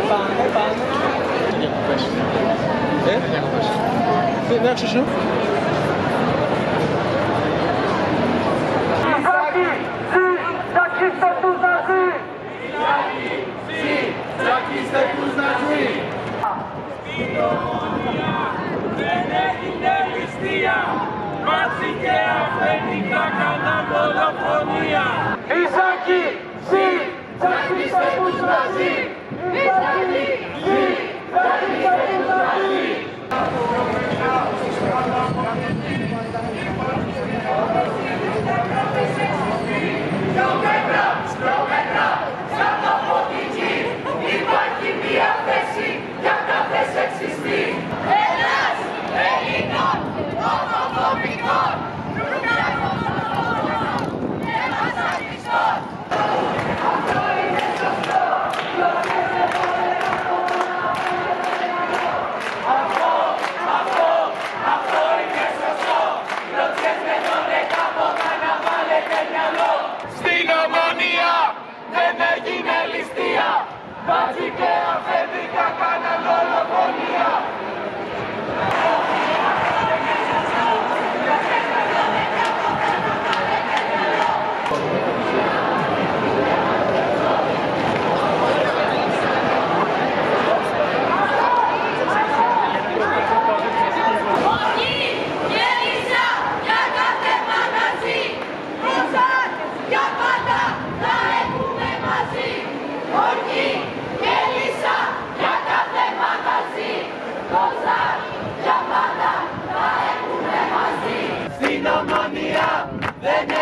Πάμε. Διακοπές. Διακοπές. Δεν άκουσα σου. Τσακίστε τους Ναζί! Στην Ομόνια δεν έγινε ληστεία, μάτσι και αφεντικά κάναν δολοφονία. Ισάκη, ζη, τσακίστε τους Ναζί! Ισάκη, ζη, τσακίστε τους Ναζί! Σπρώμετρα, σαν το ποτιτζί, υπάρχει μία θέση για κάθε σεξιστή. Ελλάς, Ελλήνων, ομοφοβικών, ρουκαρμοφοβικών, εμασανιστών. Αυτό είναι σωστό, αυτό είναι σωστό. Ρωτιές με τον εκάποτα να βάλετε μυαλό. Στην Ομόνια δεν έγινε ληστεία, μπάτσι και αφεντικά κάναν δολοφονία. Στην Ομόνια δεν